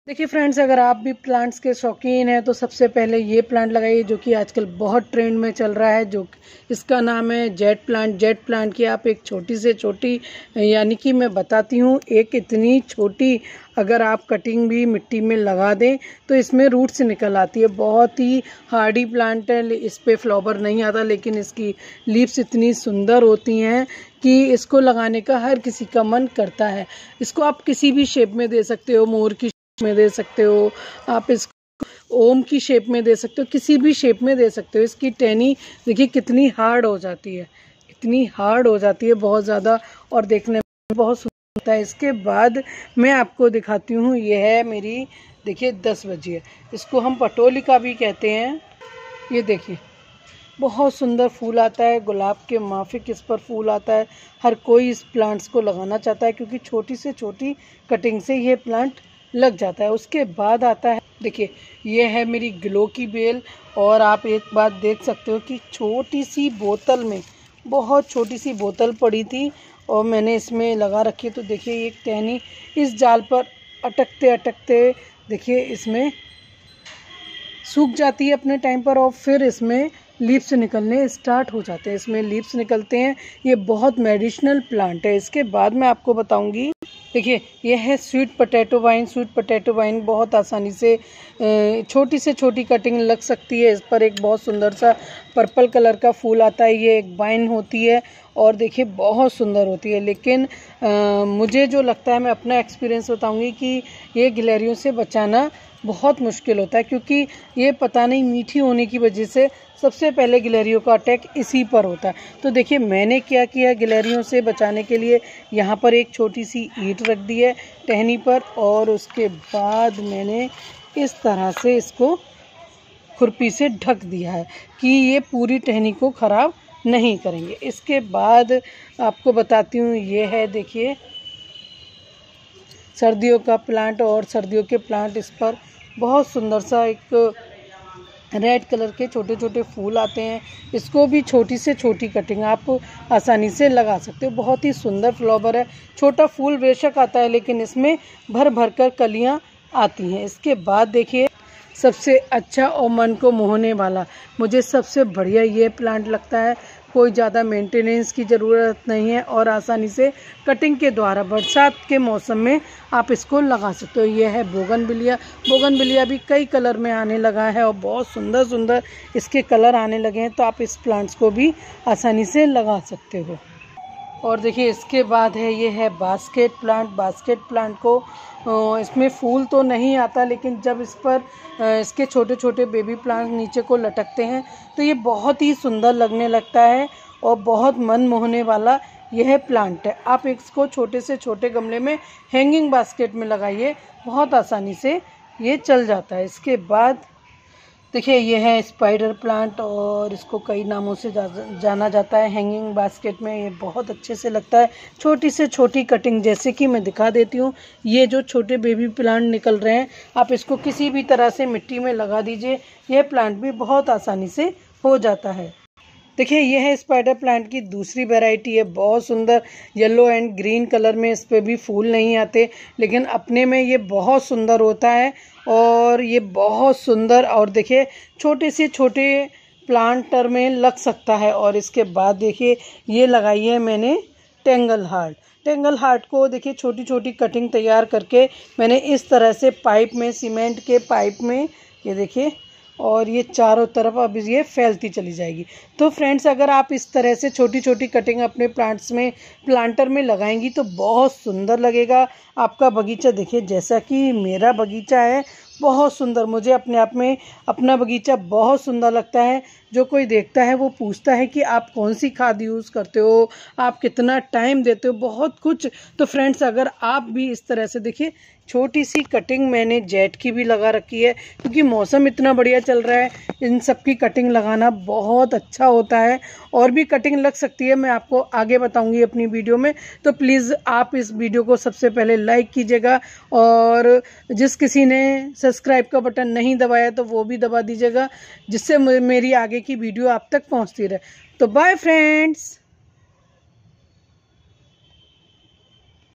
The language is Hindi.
देखिए फ्रेंड्स, अगर आप भी प्लांट्स के शौकीन हैं तो सबसे पहले ये प्लांट लगाइए जो कि आजकल बहुत ट्रेंड में चल रहा है। जो इसका नाम है जेट प्लांट। जेट प्लांट की आप एक छोटी से छोटी, यानी कि मैं बताती हूँ, एक इतनी छोटी अगर आप कटिंग भी मिट्टी में लगा दें तो इसमें रूट्स निकल आती है। बहुत ही हार्डी प्लांट है, इस पे फ्लावर नहीं आता, लेकिन इसकी लीव्स इतनी सुंदर होती हैं कि इसको लगाने का हर किसी का मन करता है। इसको आप किसी भी शेप में दे सकते हो, मोर की में दे सकते हो, आप इसको ओम की शेप में दे सकते हो, किसी भी शेप में दे सकते हो। इसकी टहनी देखिए कितनी हार्ड हो जाती है, इतनी हार्ड हो जाती है बहुत ज़्यादा, और देखने में बहुत सुंदर होता है। इसके बाद मैं आपको दिखाती हूँ, ये है मेरी, देखिए 10 बजी है। इसको हम पटोलिका भी कहते हैं। ये देखिए बहुत सुंदर फूल आता है, गुलाब के माफिक इस पर फूल आता है। हर कोई इस प्लांट्स को लगाना चाहता है क्योंकि छोटी से छोटी कटिंग से ये प्लांट लग जाता है। उसके बाद आता है, देखिए ये है मेरी ग्लो की बेल। और आप एक बात देख सकते हो कि छोटी सी बोतल में, बहुत छोटी सी बोतल पड़ी थी और मैंने इसमें लगा रखी है। तो देखिए एक टहनी इस जाल पर अटकते अटकते देखिए इसमें सूख जाती है अपने टाइम पर, और फिर इसमें लीव्स निकलने स्टार्ट हो जाते हैं। इसमें लीव्स निकलते हैं। ये बहुत मेडिसिनल प्लांट है। इसके बाद मैं आपको बताऊंगी, देखिए ये है sweet potato wine. Sweet potato wine बहुत आसानी से छोटी से छोटी कटिंग लग सकती है। इस पर एक बहुत सुंदर सा पर्पल कलर का फूल आता है। ये एक वाइन होती है और देखिए बहुत सुंदर होती है। लेकिन मुझे जो लगता है, मैं अपना एक्सपीरियंस बताऊंगी कि ये गिलहरियों से बचाना बहुत मुश्किल होता है, क्योंकि ये पता नहीं मीठी होने की वजह से सबसे पहले गिलहरियों का अटैक इसी पर होता है। तो देखिए मैंने क्या किया, गिलहरियों से बचाने के लिए यहाँ पर एक छोटी सी ईंट रख दी है टहनी पर, और उसके बाद मैंने इस तरह से इसको खुरपी से ढक दिया है कि ये पूरी टहनी को ख़राब नहीं करेंगे। इसके बाद आपको बताती हूँ, ये है देखिए सर्दियों का प्लांट, और सर्दियों के प्लांट इस पर बहुत सुंदर सा एक रेड कलर के छोटे छोटे फूल आते हैं। इसको भी छोटी से छोटी कटिंग आप आसानी से लगा सकते हो। बहुत ही सुंदर फ्लावर है। छोटा फूल बेशक आता है लेकिन इसमें भर भर कर कलियां आती हैं। इसके बाद देखिए सबसे अच्छा और मन को मोहने वाला, मुझे सबसे बढ़िया ये प्लांट लगता है। कोई ज़्यादा मेंटेनेंस की ज़रूरत नहीं है और आसानी से कटिंग के द्वारा बरसात के मौसम में आप इसको लगा सकते हो। ये है बोगनविलिया। बोगनविलिया भी कई कलर में आने लगा है और बहुत सुंदर सुंदर इसके कलर आने लगे हैं, तो आप इस प्लांट्स को भी आसानी से लगा सकते हो। और देखिए इसके बाद है, ये है बास्केट प्लांट। बास्केट प्लांट को इसमें फूल तो नहीं आता, लेकिन जब इस पर इसके छोटे छोटे बेबी प्लांट नीचे को लटकते हैं तो ये बहुत ही सुंदर लगने लगता है और बहुत मन मोहने वाला यह प्लांट है। आप इसको छोटे से छोटे गमले में हैंगिंग बास्केट में लगाइए, बहुत आसानी से ये चल जाता है। इसके बाद देखिए ये है स्पाइडर प्लांट, और इसको कई नामों से जाना जाता है। हैंगिंग बास्केट में ये बहुत अच्छे से लगता है। छोटी से छोटी कटिंग, जैसे कि मैं दिखा देती हूँ, ये जो छोटे बेबी प्लांट निकल रहे हैं, आप इसको किसी भी तरह से मिट्टी में लगा दीजिए, यह प्लांट भी बहुत आसानी से हो जाता है। देखिए ये है स्पाइडर प्लांट की दूसरी वैरायटी है, बहुत सुंदर येलो एंड ग्रीन कलर में। इस पे भी फूल नहीं आते, लेकिन अपने में ये बहुत सुंदर होता है और ये बहुत सुंदर, और देखिए छोटे से छोटे प्लांटर में लग सकता है। और इसके बाद देखिए ये लगाई है मैंने टेंगल हार्ट। टेंगल हार्ट को देखिए छोटी छोटी कटिंग तैयार करके मैंने इस तरह से पाइप में, सीमेंट के पाइप में, ये देखिए, और ये चारों तरफ अब ये फैलती चली जाएगी। तो फ्रेंड्स, अगर आप इस तरह से छोटी छोटी कटिंग अपने प्लांट्स में, प्लांटर में लगाएंगी तो बहुत सुंदर लगेगा आपका बगीचा। देखिए जैसा कि मेरा बगीचा है, बहुत सुंदर, मुझे अपने आप में अपना बगीचा बहुत सुंदर लगता है। जो कोई देखता है वो पूछता है कि आप कौन सी खाद यूज़ करते हो, आप कितना टाइम देते हो, बहुत कुछ। तो फ्रेंड्स, अगर आप भी इस तरह से, देखिए छोटी सी कटिंग मैंने जेट की भी लगा रखी है, क्योंकि मौसम इतना बढ़िया चल रहा है, इन सब की कटिंग लगाना बहुत अच्छा होता है। और भी कटिंग लग सकती है, मैं आपको आगे बताऊंगी अपनी वीडियो में। तो प्लीज़ आप इस वीडियो को सबसे पहले लाइक कीजिएगा, और जिस किसी ने सब्सक्राइब का बटन नहीं दबाया तो वो भी दबा दीजिएगा, जिससे मेरी आगे की वीडियो आप तक पहुंचती रहे। तो बाय फ्रेंड्स।